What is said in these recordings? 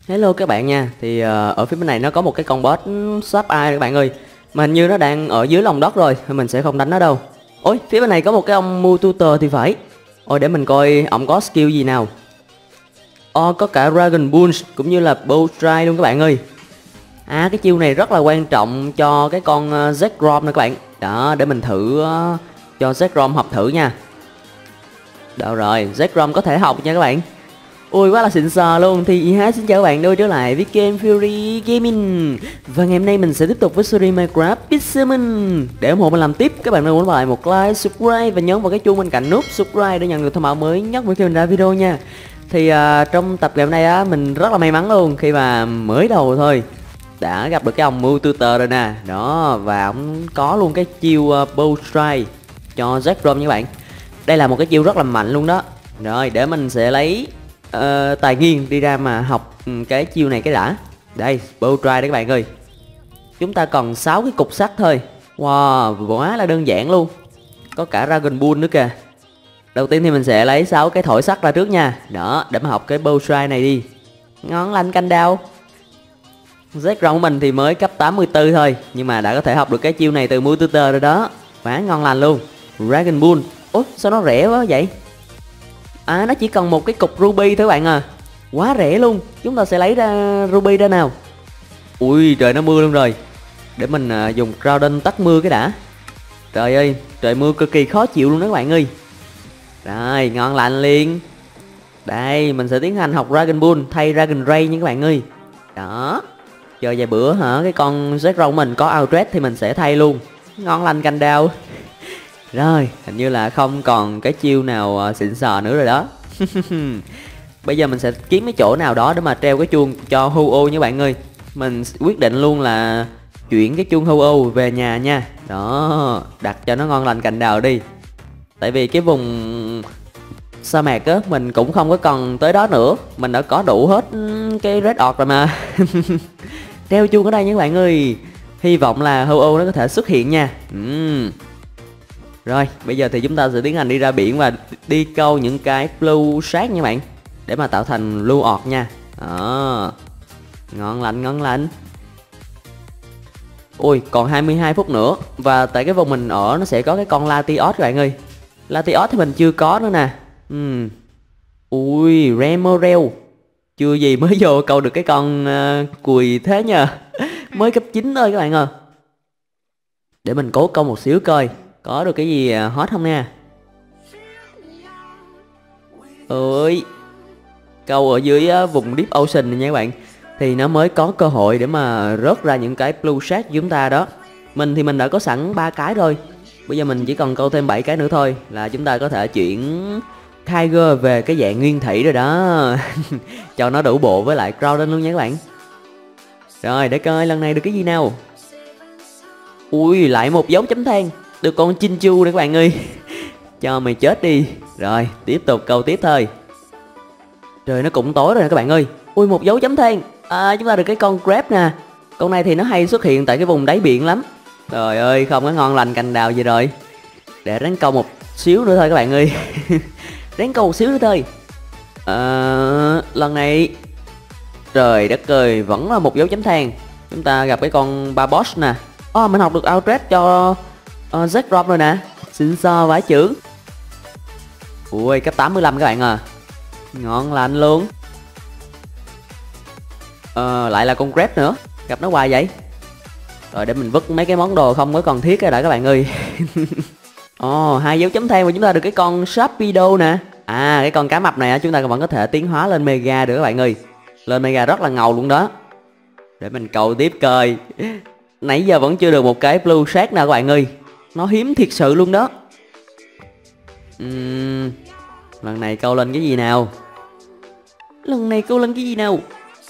Hello các bạn nha. Thì ở phía bên này nó có một cái con boss sắp ai các bạn ơi. Mà hình như nó đang ở dưới lòng đất rồi, mình sẽ không đánh nó đâu. Ôi, phía bên này có một cái ông Mu Tutor thì phải. Ôi để mình coi ổng có skill gì nào. Có cả Dragon Punch cũng như là Bow Strike luôn các bạn ơi. Cái chiêu này rất là quan trọng cho cái con Zekrom nè các bạn. Đó, để mình thử cho Zekrom học thử nha. Đâu rồi, Zekrom có thể học nha các bạn. Ui quá là xịn sò luôn. Thì xin chào các bạn, đã trở lại với Game Fury Gaming. Và ngày hôm nay mình sẽ tiếp tục với series Minecraft Pixelmon. Để ủng hộ mình làm tiếp, các bạn đừng quên lại một like, subscribe và nhấn vào cái chuông bên cạnh nút subscribe để nhận được thông báo mới nhất mỗi khi mình ra video nha. Thì trong tập ngày hôm nay á, mình rất là may mắn luôn khi mà mới đầu thôi đã gặp được cái ông Mu Tutor rồi nè. Đó, và ông có luôn cái chiêu Bow Strike cho Zekrom nha các bạn. Đây là một cái chiêu rất là mạnh luôn đó. Rồi, để mình sẽ lấy tài nguyên đi ra mà học cái chiêu này cái đã. Đây, Bow Strike đấy các bạn ơi. Chúng ta còn 6 cái cục sắt thôi. Wow, quá là đơn giản luôn. Có cả Dragon Ball nữa kìa. Đầu tiên thì mình sẽ lấy 6 cái thổi sắt ra trước nha. Đó, để mà học cái Bow Strike này đi. Ngón lanh canh đao. Zekrom của mình thì mới cấp 84 thôi, nhưng mà đã có thể học được cái chiêu này từ Mu Tutor rồi đó. Quá ngon lành luôn. Dragon Ball. Ủa, sao nó rẻ quá vậy? Nó chỉ cần một cái cục ruby thôi các bạn à. Quá rẻ luôn. Chúng ta sẽ lấy ra ruby ra nào. Ui trời, nó mưa luôn rồi. Để mình dùng Crowden tắt mưa cái đã. Trời ơi, trời mưa cực kỳ khó chịu luôn đó các bạn ơi. Rồi, ngon lành liền. Đây, mình sẽ tiến hành học Dragon Ball thay Dragon Ray nha các bạn ơi. Đó. Chờ vài bữa hả, cái con Zekrom của mình có Outred thì mình sẽ thay luôn. Ngon lành canh đao. Rồi, hình như là không còn cái chiêu nào xịn sò nữa rồi đó. Bây giờ mình sẽ kiếm cái chỗ nào đó để mà treo cái chuông cho Hu-Oh nha bạn ơi. Mình quyết định luôn là chuyển cái chuông Hu-Oh về nhà nha. Đó, đặt cho nó ngon lành cành đào đi. Tại vì cái vùng sa mạc á, mình cũng không có cần tới đó nữa. Mình đã có đủ hết cái Red Orc rồi mà. Treo chuông ở đây nha các bạn ơi. Hy vọng là Hu-Oh nó có thể xuất hiện nha. Rồi, bây giờ thì chúng ta sẽ tiến hành đi ra biển và đi câu những cái blue shark nha bạn. Để mà tạo thành blue orc nha. Đó. Ngon lành, ngon lành. Ui, còn 22 phút nữa. Và tại cái vùng mình ở nó sẽ có cái con Latios các bạn ơi. Latios thì mình chưa có nữa nè. Ui, Remorail. Chưa gì mới vô câu được cái con cùi thế nhờ. Mới cấp 9 thôi các bạn ơi. Để mình cố câu một xíu coi có được cái gì hot không nè. Ôi, câu ở dưới vùng Deep Ocean này nha các bạn. Thì nó mới có cơ hội để mà rớt ra những cái blue shark của chúng ta đó. Mình thì mình đã có sẵn 3 cái rồi. Bây giờ mình chỉ cần câu thêm 7 cái nữa thôi là chúng ta có thể chuyển Tiger về cái dạng nguyên thủy rồi đó. Cho nó đủ bộ với lại Crowden luôn nha các bạn. Rồi, để coi lần này được cái gì nào. Ui, lại một dấu chấm than. Được con Chinchu đây các bạn ơi. Cho mày chết đi. Rồi, tiếp tục câu tiếp thôi. Trời nó cũng tối rồi nè các bạn ơi. Ui, một dấu chấm than. Chúng ta được cái con crab nè. Con này thì nó hay xuất hiện tại cái vùng đáy biển lắm. Trời ơi, không có ngon lành cành đào gì rồi. Để ráng câu một xíu nữa thôi các bạn ơi. Ráng câu một xíu nữa thôi. Lần này trời đất ơi, vẫn là một dấu chấm than. Chúng ta gặp cái con Barboss nè. Mình học được Outred cho Zekrom rồi nè. Xịn xò vãi chưởng. Ui, cấp 85 các bạn à. Ngon lành luôn. Lại là con Crab nữa. Gặp nó hoài vậy. Rồi để mình vứt mấy cái món đồ không có cần thiết ra đã các bạn ơi. 2 dấu chấm than và chúng ta được cái con Sharpedo nè. Cái con cá mập này chúng ta vẫn có thể tiến hóa lên Mega được các bạn ơi. Lên Mega rất là ngầu luôn đó. Để mình cầu tiếp coi. Nãy giờ vẫn chưa được một cái blue shark nào các bạn ơi. Nó hiếm thiệt sự luôn đó. Lần này câu lên cái gì nào. Lần này câu lên cái gì nào.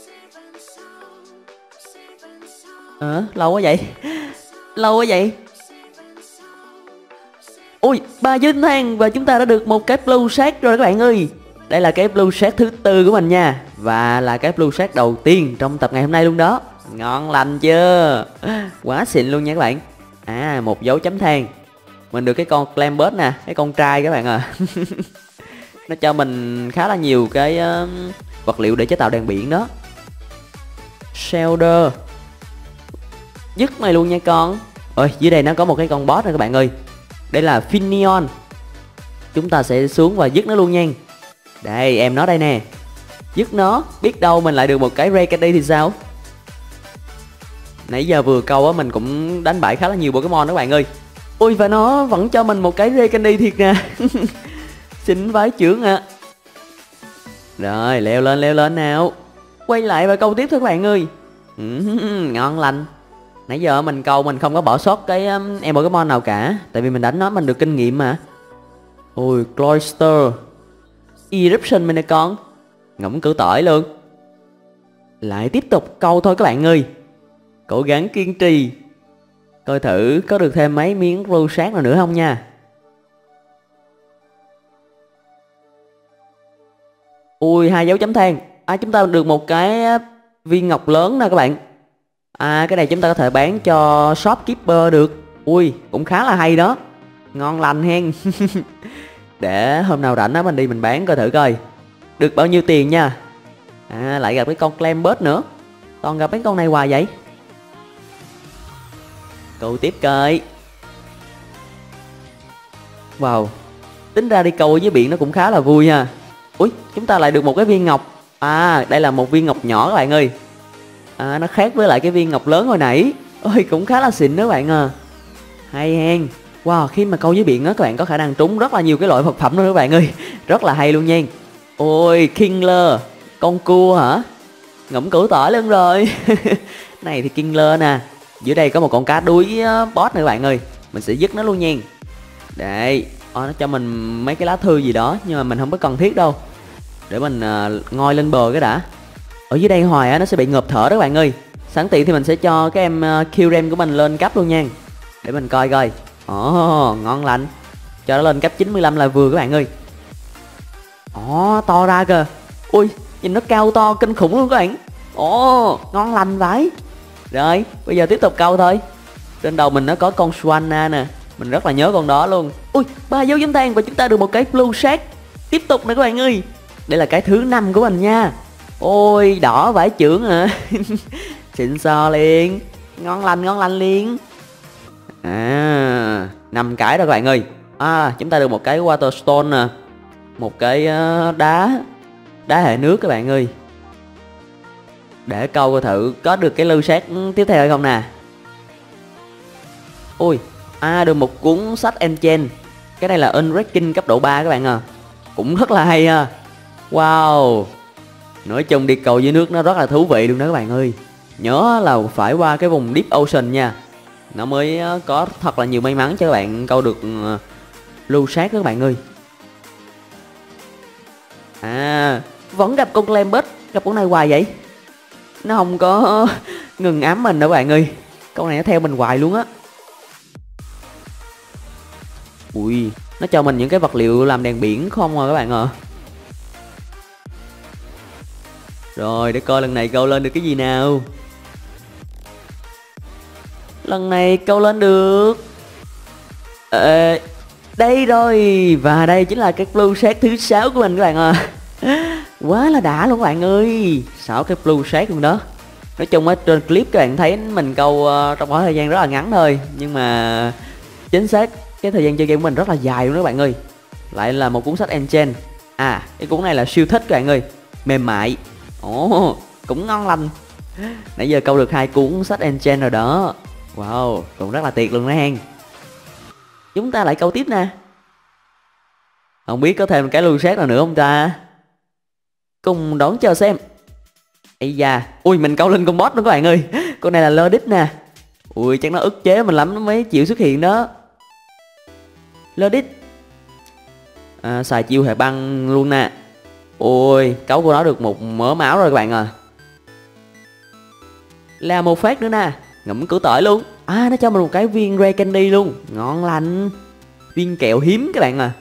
Lâu quá vậy. Lâu quá vậy. Ui, 3 dấu chấm than và chúng ta đã được một cái blue shark rồi các bạn ơi. Đây là cái blue shark thứ 4 của mình nha. Và là cái blue shark đầu tiên trong tập ngày hôm nay luôn đó. Ngon lành chưa. Quá xịn luôn nha các bạn. Một dấu chấm than. Mình được cái con Clambird nè. Cái con trai các bạn à. Nó cho mình khá là nhiều cái vật liệu để chế tạo đèn biển đó. Shelder. Dứt mày luôn nha con. Ôi, dưới đây nó có một cái con boss này các bạn ơi. Đây là Finion. Chúng ta sẽ xuống và dứt nó luôn nha. Đây, em nó đây nè. Dứt nó, biết đâu mình lại được một cái Rare Candy thì sao. Nãy giờ vừa câu á, mình cũng đánh bại khá là nhiều Pokemon đó các bạn ơi. Ui, và nó vẫn cho mình một cái Rare Candy thiệt nè. Xinh vái chưởng ạ. Rồi, leo lên nào. Quay lại và câu tiếp thôi các bạn ơi. Ngon lành. Nãy giờ mình câu mình không có bỏ sót cái em Pokemon nào cả. Tại vì mình đánh nó mình được kinh nghiệm mà. Ôi, Cloyster. Eruption mình nè con. Ngỗng cử tỏi luôn. Lại tiếp tục câu thôi các bạn ơi. Cố gắng kiên trì. Coi thử có được thêm mấy miếng blue sát nào nữa không nha. Ui, 2 dấu chấm than. Chúng ta được một cái viên ngọc lớn nè các bạn. Cái này chúng ta có thể bán cho shopkeeper được. Ui, cũng khá là hay đó. Ngon lành hen. Để hôm nào rảnh á mình đi mình bán coi thử coi được bao nhiêu tiền nha. Lại gặp cái con Clambert nữa. Toàn gặp mấy con này hoài vậy. Câu tiếp coi. Wow, tính ra đi câu ở dưới biển nó cũng khá là vui ha. Ui, chúng ta lại được một cái viên ngọc. Đây là một viên ngọc nhỏ các bạn ơi. Nó khác với lại cái viên ngọc lớn hồi nãy. Ôi, cũng khá là xịn đó các bạn à. Hay hen. Wow, khi mà câu dưới biển á các bạn có khả năng trúng rất là nhiều cái loại vật phẩm luôn các bạn ơi. Rất là hay luôn nha. Ôi, Kingler. Con cua hả? Ngỗng củ tỏi luôn rồi. Này thì Kingler nè. Dưới đây có một con cá đuối boss này các bạn ơi. Mình sẽ dứt nó luôn nha. Đây, nó cho mình mấy cái lá thư gì đó. Nhưng mà mình không có cần thiết đâu. Để mình ngoi lên bờ cái đã. Ở dưới đây hoài á nó sẽ bị ngợp thở đó các bạn ơi. Sẵn tiện thì mình sẽ cho cái em Kyurem của mình lên cấp luôn nha. Để mình coi coi. Ngon lành. Cho nó lên cấp 95 là vừa các bạn ơi. To ra kìa. Ui, nhìn nó cao to kinh khủng luôn các bạn. Ngon lành vậy. Rồi, bây giờ tiếp tục câu thôi. Trên đầu mình nó có con Swanna nè. Mình rất là nhớ con đó luôn. Ui, 3 dấu chấm than và chúng ta được một cái blue shark. Tiếp tục nè các bạn ơi. Đây là cái thứ 5 của mình nha. Ôi, đỏ vải chưởng hả? Xịn sò liền. Ngon lành liền. 5 cái đó các bạn ơi. Chúng ta được một cái Waterstone nè. Một cái đá hệ nước các bạn ơi. Để câu coi thử có được cái lưu sát tiếp theo hay không nè. Ui, được một cuốn sách Enchant. Cái này là Unbreaking cấp độ 3 các bạn à. Cũng rất là hay ha. Wow. Nói chung đi cầu dưới nước nó rất là thú vị luôn đó các bạn ơi. Nhớ là phải qua cái vùng Deep Ocean nha. Nó mới có thật là nhiều may mắn cho các bạn câu được lưu sát các bạn ơi. Vẫn gặp con Clambert. Gặp con này hoài vậy. Nó không có ngừng ám mình đâu các bạn ơi. Con này nó theo mình hoài luôn á. Ui, nó cho mình những cái vật liệu làm đèn biển không rồi các bạn ạ. Rồi, để coi lần này câu lên được cái gì nào. Lần này câu lên được đây rồi. Và đây chính là cái blue shark thứ 6 của mình các bạn à. Quá là đã luôn các bạn ơi. 6 cái blue shark luôn đó. Nói chung á trên clip các bạn thấy mình câu trong khoảng thời gian rất là ngắn thôi. Nhưng mà chính xác cái thời gian chơi game của mình rất là dài luôn đó các bạn ơi. Lại là một cuốn sách Enchant. Cái cuốn này là siêu thích các bạn ơi. Mềm mại. Cũng ngon lành. Nãy giờ câu được 2 cuốn sách Enchant rồi đó. Wow, cũng rất là tuyệt luôn đó hen. Chúng ta lại câu tiếp nè. Không biết có thêm cái lưu sát nào nữa không ta. Cùng đón chờ xem. Ây da. Ui, mình câu lên con boss nữa các bạn ơi. Con này là Lodit nè. Ui, chắc nó ức chế mình lắm nó mới chịu xuất hiện đó. Lodit. Xài chiêu hệ băng luôn nè. Ôi, cấu của nó được một mớ máu rồi các bạn à. Là một phát nữa nè. Ngậm củ tỏi luôn. Nó cho mình một cái viên Rare Candy luôn. Ngon lành. Viên kẹo hiếm các bạn à.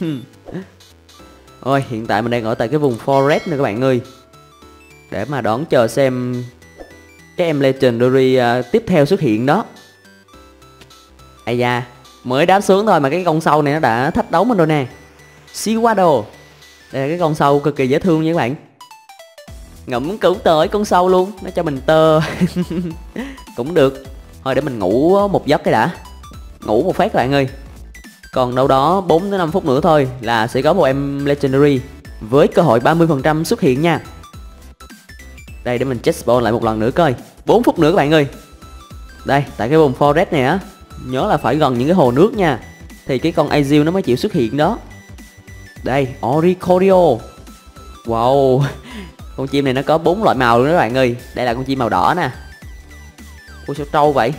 Ôi, hiện tại mình đang ở tại cái vùng Forest nè các bạn ơi. Để mà đón chờ xem cái em Legendary tiếp theo xuất hiện đó. Ây da, mới đáp xuống thôi mà cái con sâu này nó đã thách đấu mình rồi nè. Seawaddle. Đây là cái con sâu cực kỳ dễ thương nha các bạn. Ngậm củ tỏi con sâu luôn, nó cho mình tơ. Cũng được. Thôi để mình ngủ một giấc cái đã. Ngủ một phát các bạn ơi. Còn đâu đó 4 đến 5 phút nữa thôi là sẽ có một em Legendary với cơ hội 30% xuất hiện nha. Đây để mình check spawn lại một lần nữa coi. 4 phút nữa các bạn ơi. Đây, tại cái vùng forest này á, nhớ là phải gần những cái hồ nước nha, thì cái con Azil nó mới chịu xuất hiện đó. Đây, Oricorio. Wow. Con chim này nó có 4 loại màu luôn đó các bạn ơi. Đây là con chim màu đỏ nè. Ui sao trâu vậy.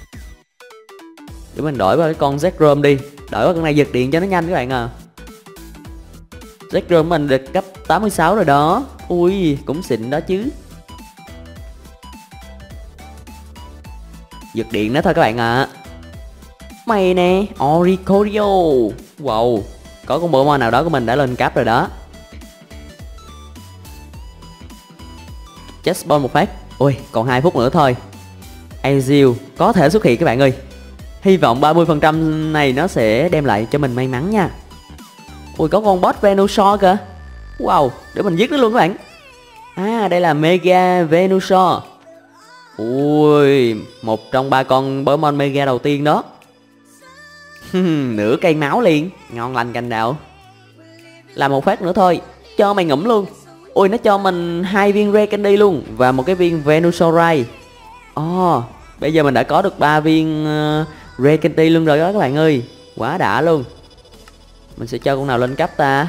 Để mình đổi qua cái con Zekrom đi. Đổi qua con này giật điện cho nó nhanh các bạn à. Zekrom mình được cấp 86 rồi đó. Ui cũng xịn đó chứ. Giật điện đó thôi các bạn ạ. Mày nè, Oricorio. Wow, có con Pokemon nào đó của mình đã lên cấp rồi đó. Chết spawn một phát. Ui còn 2 phút nữa thôi. Azil có thể xuất hiện các bạn ơi. Hy vọng 30% này nó sẽ đem lại cho mình may mắn nha. Ui có con boss Venusaur kìa. Wow, để mình giết nó luôn các bạn. À đây là Mega Venusaur. Ui, một trong 3 con Pokemon Mega đầu tiên đó. Nửa cây máu liền. Ngon lành cành đạo. Làm một phát nữa thôi, cho mày ngủm luôn. Ui nó cho mình 2 viên Rare Candy luôn. Và một cái viên Venusaurite. Bây giờ mình đã có được 3 viên Rare Candy luôn rồi đó các bạn ơi. Quá đã luôn. Mình sẽ cho con nào lên cấp ta.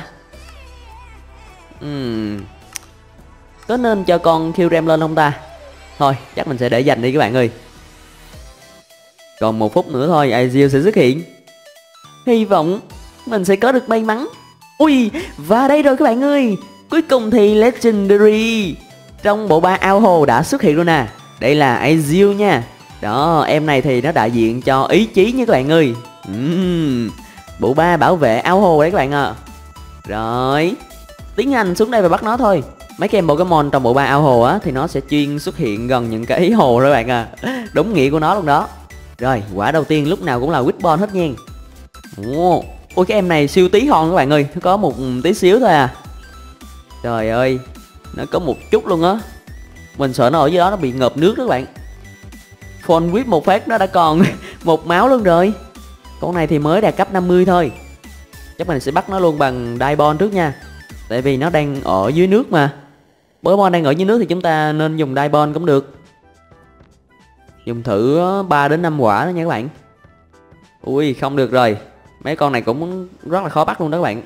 Có nên cho con Kyurem lên không ta? Thôi chắc mình sẽ để dành đi các bạn ơi. Còn 1 phút nữa thôi Azil sẽ xuất hiện. Hy vọng mình sẽ có được may mắn. Ui và đây rồi các bạn ơi. Cuối cùng thì Legendary trong bộ ba ao hồ đã xuất hiện rồi nè. Đây là Azil nha. Đó em này thì nó đại diện cho ý chí nha các bạn ơi. Bộ ba bảo vệ ao hồ đấy các bạn ạ. Rồi tiến hành xuống đây và bắt nó thôi. Mấy cái em Pokemon trong bộ ba ao hồ á thì nó sẽ chuyên xuất hiện gần những cái hồ đó các bạn à. Đúng nghĩa của nó luôn đó. Rồi quả đầu tiên lúc nào cũng là Witbon hết nha. Ôi cái em này siêu tí hon các bạn ơi. Nó có một tí xíu thôi à. Trời ơi, nó có một chút luôn á. Mình sợ nó ở dưới đó nó bị ngợp nước đó các bạn. Phone whip một phát nó đã còn một máu luôn rồi. Con này thì mới đạt cấp 50 thôi. Chắc mình sẽ bắt nó luôn bằng Daibon trước nha. Tại vì nó đang ở dưới nước mà. Pokemon đang ở dưới nước thì chúng ta nên dùng Daibon cũng được. Dùng thử 3 đến 5 quả đó nha các bạn. Ui không được rồi. Mấy con này cũng rất là khó bắt luôn đó các bạn.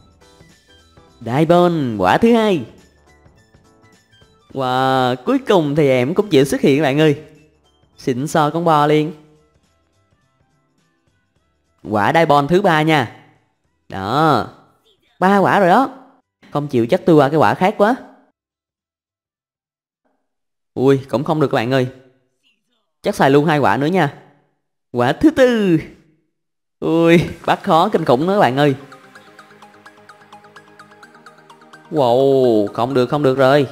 Daibon quả thứ 2. Wow, cuối cùng thì em cũng chịu xuất hiện các bạn ơi. Xịn sò con bò liền. Quả Daibon thứ 3 nha. Đó 3 quả rồi đó. Không chịu chắc tôi qua cái quả khác quá. Ui cũng không được các bạn ơi. Chắc xài luôn 2 quả nữa nha. Quả thứ 4. Ui bắt khó kinh khủng nữa các bạn ơi. Wow không được rồi.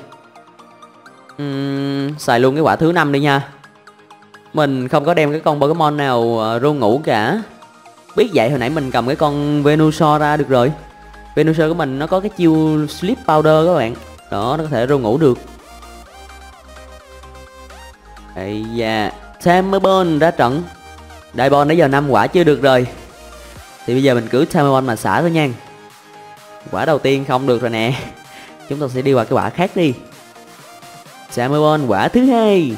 Xài luôn cái quả thứ 5 đi nha. Mình không có đem cái con Pokemon nào ru ngủ cả. Biết vậy hồi nãy mình cầm cái con Venusaur ra được rồi. Venusaur của mình nó có cái chiêu Sleep Powder các bạn. Đó nó có thể ru ngủ được. Ây da, Tamabon ra trận. Daibon nãy giờ 5 quả chưa được rồi. Thì bây giờ mình cứ Tamabon mà xả thôi nha. Quả đầu tiên không được rồi nè. Chúng ta sẽ đi qua cái quả khác đi. Tamabon quả thứ 2.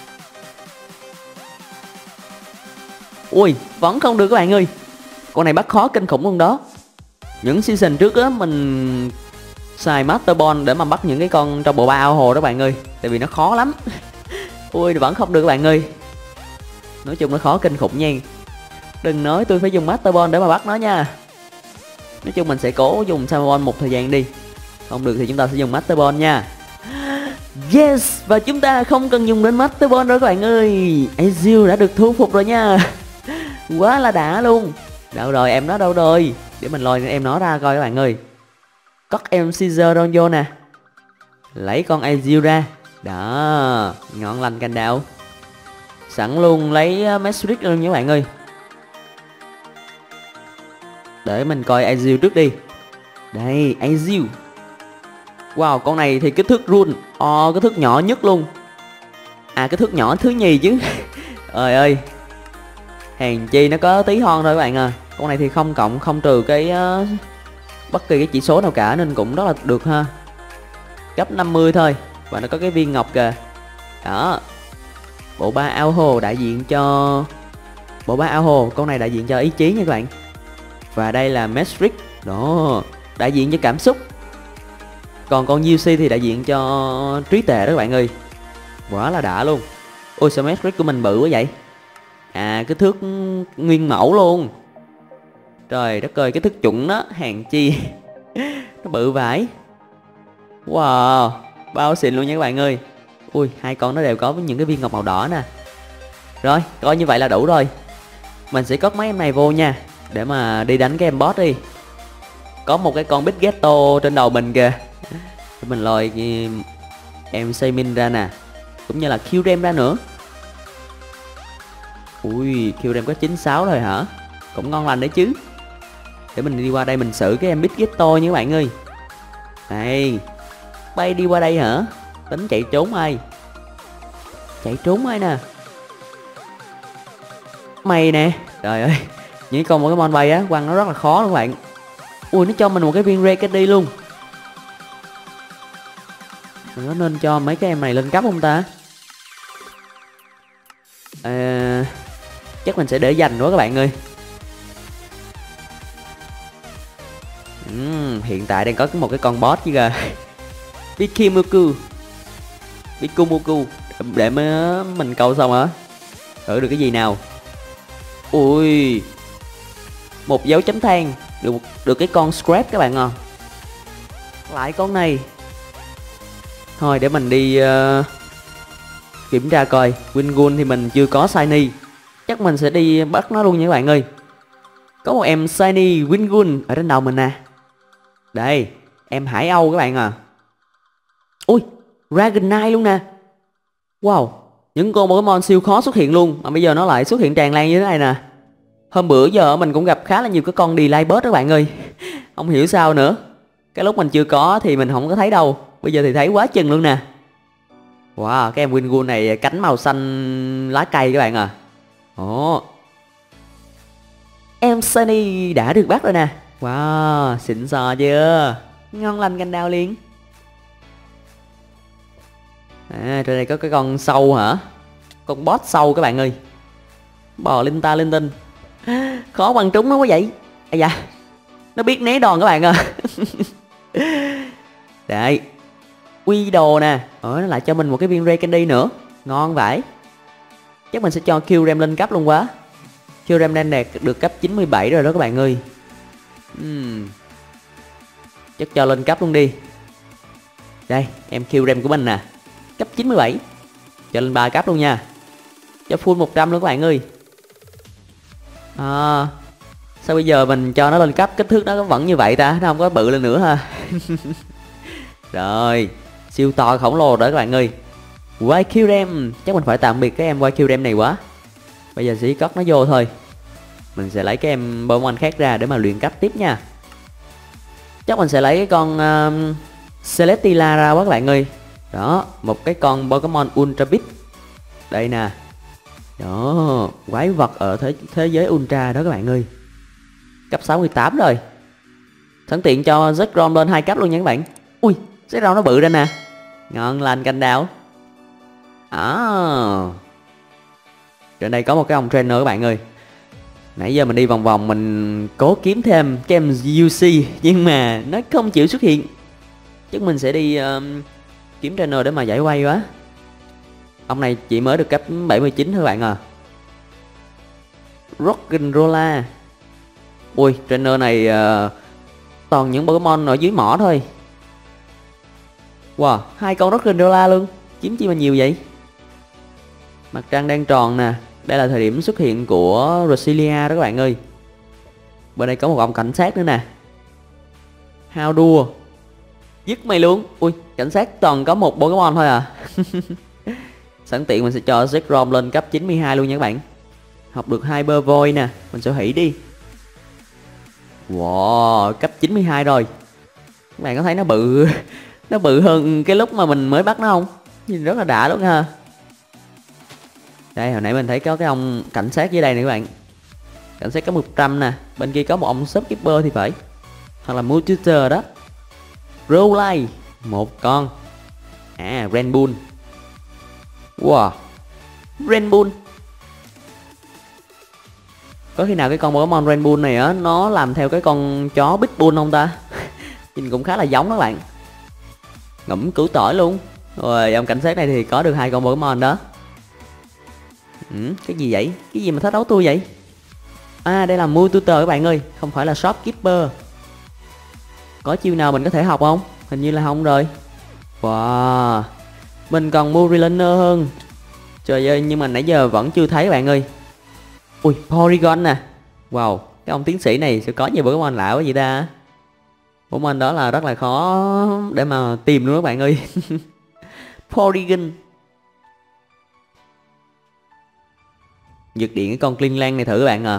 Ui vẫn không được các bạn ơi. Con này bắt khó kinh khủng luôn đó. Những season trước á mình xài Master Ball để mà bắt những cái con trong bộ ba ao hồ đó bạn ơi. Tại vì nó khó lắm. Ui vẫn không được các bạn ơi. Nói chung nó khó kinh khủng nha. Đừng nói tôi phải dùng Master Ball để mà bắt nó nha. Nói chung mình sẽ cố dùng Summer Ball một thời gian đi. Không được thì chúng ta sẽ dùng Master Ball nha. Yes, và chúng ta không cần dùng đến Master Ball rồi các bạn ơi. Azil đã được thu phục rồi nha. Quá là đã luôn. Đâu rồi, em nó đâu rồi? Để mình lôi em nó ra coi các bạn ơi. Cất em Caesar Don vô nè. Lấy con Azil ra. Đó, ngon lành cành đạo. Sẵn luôn lấy Mesric luôn nha các bạn ơi. Để mình coi Azil trước đi. Đây, Azil. Wow, con này thì kích thước run. Kích thước nhỏ nhất luôn. À, kích thước nhỏ thứ nhì chứ. Trời ơi, hèn chi nó có tí hon thôi các bạn à. Con này thì không cộng không trừ cái bất kỳ cái chỉ số nào cả nên cũng rất là được ha. Cấp 50 thôi. Và nó có cái viên ngọc kìa. Đó. Bộ ba ao hồ đại diện cho con này đại diện cho ý chí nha các bạn. Và đây là Matrix. Đó, đại diện cho cảm xúc. Còn con UC thì đại diện cho trí tuệ đó các bạn ơi. Quá là đã luôn. Ôi sao Matrix của mình bự quá vậy? À, kích thước nguyên mẫu luôn. Trời đất ơi, kích thước chuẩn đó, hàng chi. Nó bự vãi. Wow, bao xịn luôn nha các bạn ơi. Ui, hai con nó đều có những cái viên ngọc màu đỏ nè. Rồi, coi như vậy là đủ rồi. Mình sẽ cất mấy em này vô nha, để mà đi đánh cái em boss đi. Có một cái con Big Ghetto trên đầu mình kìa. Để mình lôi em Seimin ra nè, cũng như là Kyurem ra nữa. Ui, Kyurem có 96 rồi hả? Cũng ngon lành đấy chứ. Để mình đi qua đây mình xử cái em Big Ghetto nha các bạn ơi. Đây, bay đi qua đây hả? Tính chạy trốn ai? Chạy trốn ai nè? Mày nè. Trời ơi, những con Pokemon bay á, quăng nó rất là khó luôn các bạn. Ui, nó cho mình một cái viên Rare Candy luôn. Mình có nên cho mấy cái em này lên cấp không ta? Chắc mình sẽ để dành quá các bạn ơi. Hiện tại đang có một cái con boss chứ kìa. Bikumuku. Để mình câu xong hả? Thử được cái gì nào? Ui, một dấu chấm than. Được cái con Scrap các bạn à. Lại con này. Thôi để mình đi kiểm tra coi. Wingun thì mình chưa có Shiny. Chắc mình sẽ đi bắt nó luôn nha các bạn ơi. Có một em Shiny Wingun ở trên đầu mình nè. Đây, em Hải Âu các bạn à. Ui, Dragonite luôn nè. Wow, những con Pokemon siêu khó xuất hiện luôn, mà bây giờ nó lại xuất hiện tràn lan như thế này nè. Hôm bữa giờ mình cũng gặp khá là nhiều cái con Delay Bird các bạn ơi. Không hiểu sao nữa. Cái lúc mình chưa có thì mình không có thấy đâu. Bây giờ thì thấy quá chừng luôn nè. Wow, cái em Wingun này cánh màu xanh lá cây các bạn à. Ồ, em Sunny đã được bắt rồi nè. Wow, xịn sò chưa? Ngon lành cành đào liền. À, trên đây có cái con sâu hả? Con boss sâu các bạn ơi. Bò linh ta linh tinh. Khó bắn trúng nó quá vậy. Ây da, nó biết né đòn các bạn à. Đây, quy đồ nè. Nó lại cho mình một cái viên Rare Candy nữa. Ngon vậy. Chắc mình sẽ cho Kyurem lên cấp luôn quá. Kyurem đang đạt được cấp 97 rồi đó các bạn ơi. Chắc cho lên cấp luôn đi. Đây, em Kyurem của mình nè, cấp 97. Cho lên 3 cấp luôn nha. Cho full 100 luôn các bạn ơi. Sao bây giờ mình cho nó lên cấp kích thước nó vẫn như vậy ta? Nó không có bự lên nữa ha. Rồi, siêu to khổng lồ đó các bạn ơi. Kyurem, chắc mình phải tạm biệt cái em Kyurem này quá. Bây giờ sẽ cất nó vô thôi. Mình sẽ lấy cái em Pokemon khác ra để mà luyện cấp tiếp nha. Chắc mình sẽ lấy cái con Celesteela ra quá các bạn ơi. Đó, một cái con Pokemon Ultra Beast. Đây nè. Đó, quái vật ở thế giới Ultra đó các bạn ơi. Cấp 68 rồi. Sẵn tiện cho Zekrom lên 2 cấp luôn nha các bạn. Ui, Zekrom nó bự ra nè. Ngon lành cành đào. Trên đây có một cái ông trainer các bạn ơi. Nãy giờ mình đi vòng vòng mình cố kiếm thêm cái em UC, nhưng mà nó không chịu xuất hiện. Chắc mình sẽ đi kiếm trainer để mà giải quay quá. Ông này chỉ mới được cấp 79 thôi các bạn à. Rock'n'Rolla. Ui, trainer này toàn những Pokemon ở dưới mỏ thôi. Wow, 2 con Rock'n'Rolla luôn. Kiếm chi mà nhiều vậy. Mặt trăng đang tròn nè. Đây là thời điểm xuất hiện của Roselia đó các bạn ơi. Bên đây có một ông cảnh sát nữa nè. Hao đua. Dứt mày luôn. Ui, cảnh sát toàn có một Pokemon thôi à. Sẵn tiện mình sẽ cho Zekrom lên cấp 92 luôn nha các bạn. Học được 2 bơ voi nè. Mình sẽ hủy đi. Wow, cấp 92 rồi. Các bạn có thấy nó bự Nó bự hơn cái lúc mà mình mới bắt nó không? Nhìn rất là đã luôn ha. Đây, hồi nãy mình thấy có cái ông cảnh sát dưới đây nè các bạn. Cảnh sát có 100 nè. Bên kia có một ông shopkeeper thì phải. Hoặc là multitutor đó. Rowley, một con. À, Renbull. Wow, Renbull. Có khi nào cái con Pokemon Renbull này á nó làm theo cái con chó Pitbull không ta? Nhìn cũng khá là giống đó các bạn. Ngẫm củ tỏi luôn. Rồi ông cảnh sát này thì có được 2 con Pokemon đó. Cái gì vậy? Cái gì mà thách đấu tôi vậy? À, đây là Multutor các bạn ơi, không phải là Shopkeeper. Có chiêu nào mình có thể học không? Hình như là không rồi. Wow, mình còn Murraylaner hơn. Trời ơi, nhưng mà nãy giờ vẫn chưa thấy các bạn ơi. Ui, Porygon nè. Wow, cái ông tiến sĩ này sẽ có nhiều Pokemon lạ quá vậy ta. Pokemon đó là rất là khó để mà tìm luôn các bạn ơi. Porygon. Giật điện cái con Klinlang này thử các bạn à.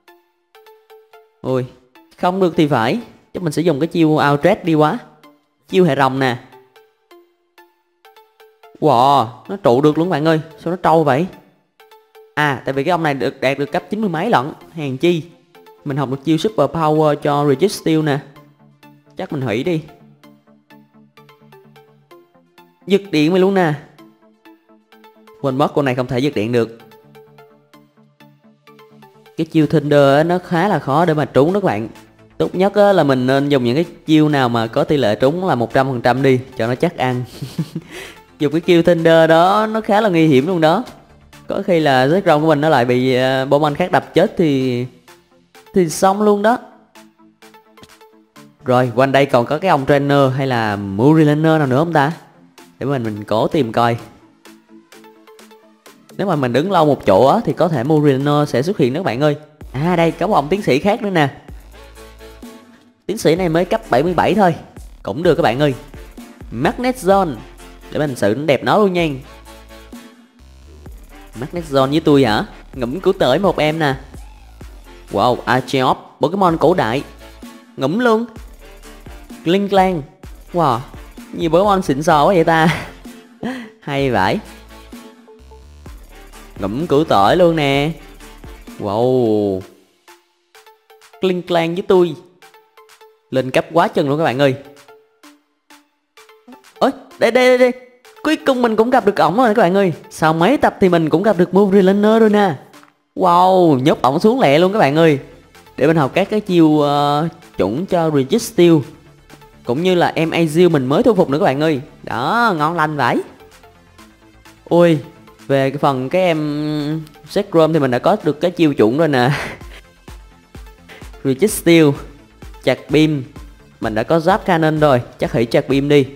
Ui, không được thì phải. Chắc mình sẽ dùng cái chiêu Outrage đi quá. Chiêu hệ rồng nè. Wow, nó trụ được luôn các bạn ơi. Sao nó trâu vậy? À, tại vì cái ông này được đạt được cấp 90 mấy lận. Hèn chi. Mình học được chiêu Super Power cho Registeel nè. Chắc mình hủy đi. Giật điện mày luôn nè. Quên mất con này không thể giật điện được. Cái chiêu Thunder nó khá là khó để mà trúng đó các bạn. Tốt nhất là mình nên dùng những cái chiêu nào mà có tỷ lệ trúng là 100% đi cho nó chắc ăn. Dùng cái chiêu Thunder đó nó khá là nguy hiểm luôn đó. Có khi là Zekrom của mình nó lại bị Pokemon khác đập chết thì xong luôn đó. Rồi quanh đây còn có cái ông trainer hay là Murraylaner nào nữa không ta? Để mình cố tìm coi. Nếu mà mình đứng lâu một chỗ á thì có thể Murraylaner sẽ xuất hiện đó các bạn ơi. À, đây có một ông tiến sĩ khác nữa nè. Tiến sĩ này mới cấp 77 thôi. Cũng được các bạn ơi. Magnet Zone. Để mình xử đẹp nó luôn nha. Magnet Zone với tôi hả? Ngẫm cứu tới một em nè. Wow, Archeop, Pokemon cổ đại. Ngẫm luôn. Klingang. Wow, nhiều Pokemon xịn sò quá vậy ta. Hay vậy. Ngẫm củ tỏi luôn nè. Wow, Klingang với tôi. Lên cấp quá chừng luôn các bạn ơi. Ôi, đây. Cuối cùng mình cũng gặp được ổng rồi các bạn ơi. Sau mấy tập thì mình cũng gặp được Murraylaner rồi nè. Wow, nhốt ổng xuống lẹ luôn các bạn ơi. Để mình học các cái chiêu chuẩn cho Registeel. Cũng như là em Azil mình mới thu phục nữa các bạn ơi. Đó, ngon lành vậy. Ui, về cái phần cái em Zekrom thì mình đã có được cái chiêu chuẩn rồi nè. Registeel, chặt beam. Mình đã có giáp cannon rồi, chắc hãy chặt beam đi.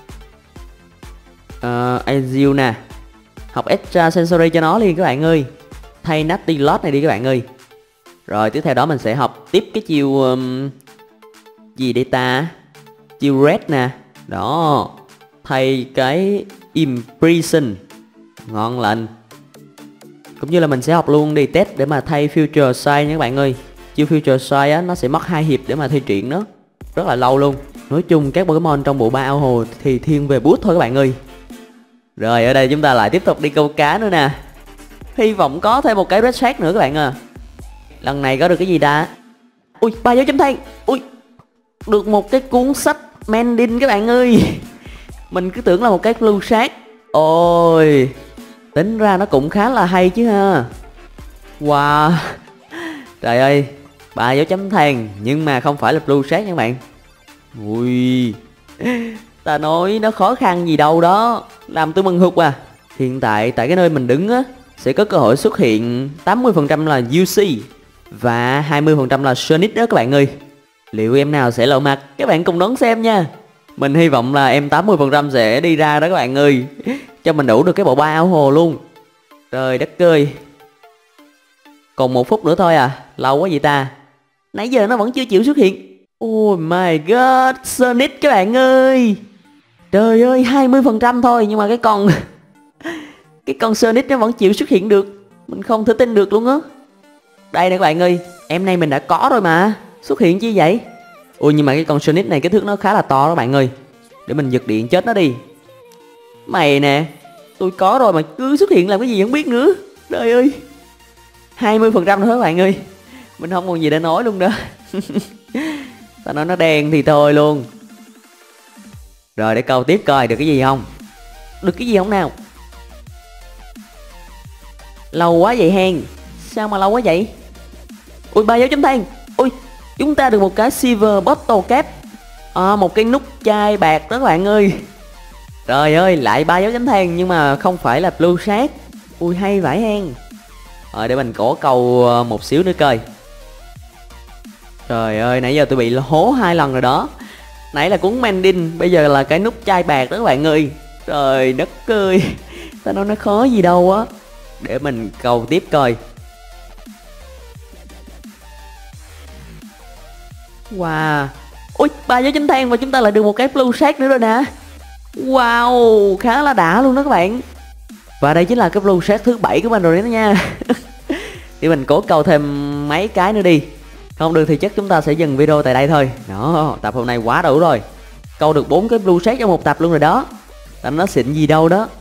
Azil nè. Học extra sensory cho nó liền các bạn ơi. Thay Natty Lot này đi các bạn ơi. Rồi tiếp theo đó mình sẽ học tiếp cái chiêu gì đây ta? Chiêu red nè. Đó. Thay cái imprison. Ngon lành. Cũng như là mình sẽ học luôn đi test để mà thay future sight nha các bạn ơi. Chiêu future sight á nó sẽ mất 2 hiệp để mà thi triển nó. Rất là lâu luôn. Nói chung các Pokemon trong bộ ba ao hồ thì thiên về bút thôi các bạn ơi. Rồi ở đây chúng ta lại tiếp tục đi câu cá nữa nè. Hy vọng có thêm một cái red shark nữa các bạn à. Lần này có được cái gì ta? Ui, 3 dấu chấm than. Ui, được một cái cuốn sách Mending các bạn ơi. Mình cứ tưởng là một cái blue shark. Ôi, tính ra nó cũng khá là hay chứ ha. Wow. Trời ơi, 3 dấu chấm than nhưng mà không phải là blue shark nha các bạn. Ui, ta nói nó khó khăn gì đâu đó. Làm tôi mừng hụt à. Hiện tại tại cái nơi mình đứng á sẽ có cơ hội xuất hiện 80% là UC và 20% là Sonic đó các bạn ơi. Liệu em nào sẽ lộ mặt? Các bạn cùng đón xem nha. Mình hy vọng là em 80% sẽ đi ra đó các bạn ơi. Cho mình đủ được cái bộ ba áo hồ luôn. Trời đất ơi. Còn 1 phút nữa thôi à. Lâu quá vậy ta. Nãy giờ nó vẫn chưa chịu xuất hiện. Oh my god, Sonic các bạn ơi. Trời ơi, 20% thôi. Nhưng mà cái con Sonic nó vẫn chịu xuất hiện được. Mình không thể tin được luôn á. Đây nè các bạn ơi. Em này mình đã có rồi mà. Xuất hiện chi vậy? Ui nhưng mà cái con Sonic này cái thước nó khá là to đó các bạn ơi. Để mình giật điện chết nó đi. Mày nè, tôi có rồi mà cứ xuất hiện làm cái gì không biết nữa. Trời ơi, 20% nữa các bạn ơi. Mình không còn gì để nói luôn đó. Tao nói nó đen thì thôi luôn. Rồi để câu tiếp coi được cái gì không. Được cái gì không nào. Lâu quá vậy hen. Sao mà lâu quá vậy. Ui 3 dấu chấm than. Ui chúng ta được một cái silver bottle cap. Một cái nút chai bạc đó các bạn ơi. Trời ơi lại 3 dấu chấm than nhưng mà không phải là blue shark. Ui hay vãi hen. Rồi để mình cổ câu một xíu nữa coi. Trời ơi nãy giờ tôi bị hố 2 lần rồi đó. Nãy là cuốn mending, bây giờ là cái nút chai bạc đó các bạn ơi. Trời đất ơi. Tao nói nó khó gì đâu á. Để mình câu tiếp coi. Wow. Ui 3 dấu chấm than và chúng ta lại được một cái blue shark nữa rồi nè. Wow khá là đã luôn đó các bạn. Và đây chính là cái blue shark thứ 7 của mình rồi đó nha. Thì mình cố câu thêm mấy cái nữa đi. Không được thì chắc chúng ta sẽ dừng video tại đây thôi. Đó, tập hôm nay quá đủ rồi. Câu được 4 cái blue shark trong một tập luôn rồi đó. Tại nó xịn gì đâu đó.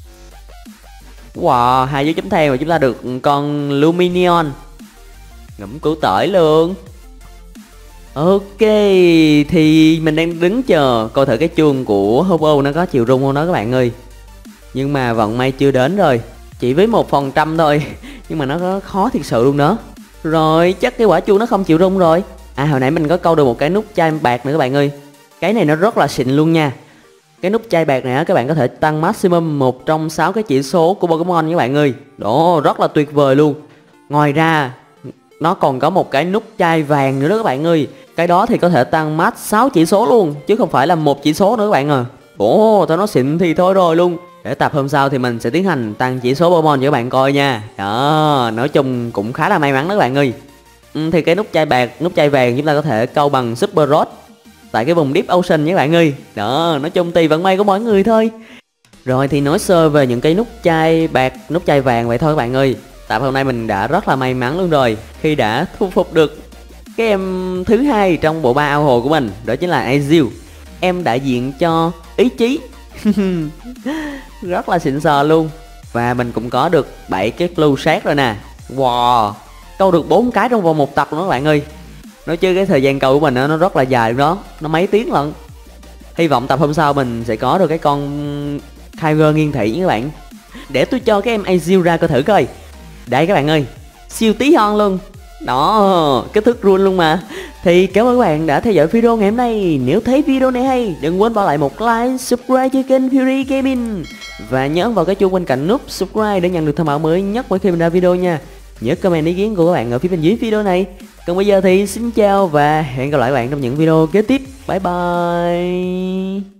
Wow, 2 dấu chấm than và chúng ta được con Luminion. Ngẫm củ tỏi luôn. Ok, thì mình đang đứng chờ coi thử cái chuông của Hobo nó có chịu rung không đó các bạn ơi. Nhưng mà vận may chưa đến rồi. Chỉ với 1% thôi. Nhưng mà nó có khó thiệt sự luôn đó. Rồi chắc cái quả chuông nó không chịu rung rồi. Hồi nãy mình có câu được một cái nút chai bạc nữa các bạn ơi. Cái này nó rất là xịn luôn nha. Cái nút chai bạc này á, các bạn có thể tăng maximum 1 trong 6 cái chỉ số của Pokemon các bạn ơi. Đó, rất là tuyệt vời luôn. Ngoài ra nó còn có một cái nút chai vàng nữa đó các bạn ơi. Cái đó thì có thể tăng max 6 chỉ số luôn, chứ không phải là một chỉ số nữa các bạn à. Tao nói xịn thì thôi rồi luôn. Để tập hôm sau thì mình sẽ tiến hành tăng chỉ số Pokemon cho các bạn coi nha. Đó, nói chung cũng khá là may mắn đó các bạn ơi. Thì cái nút chai bạc, nút chai vàng chúng ta có thể câu bằng Super Rod tại cái vùng Deep Ocean nha các bạn ơi. Đó, nói chung tùy vận may của mỗi người thôi. Rồi thì nói sơ về những cái nút chai bạc, nút chai vàng vậy thôi các bạn ơi. Tập hôm nay mình đã rất là may mắn luôn rồi khi đã thu phục được cái em thứ hai trong bộ ba ao hồ của mình, đó chính là Azil. Em đại diện cho ý chí. Rất là xịn sò luôn. Và mình cũng có được 7 cái blue shark rồi nè. Wow, câu được 4 cái trong vòng một tập luôn đó các bạn ơi. Nói chứ cái thời gian câu của mình nó rất là dài luôn đó, nó mấy tiếng lận. Hy vọng tập hôm sau mình sẽ có được cái con Kyger nghiên thị với các bạn. Để tôi cho cái em Azil ra coi thử coi. Đây các bạn ơi, siêu tí hon luôn. Đó, kích thước run luôn mà. Thì cảm ơn các bạn đã theo dõi video ngày hôm nay. Nếu thấy video này hay, đừng quên bỏ lại một like, subscribe cho kênh Fury Gaming. Và nhớ vào cái chuông bên cạnh nút subscribe để nhận được thông báo mới nhất mỗi khi mình ra video nha. Nhớ comment ý kiến của các bạn ở phía bên dưới video này. Còn bây giờ thì xin chào và hẹn gặp lại các bạn trong những video kế tiếp. Bye bye.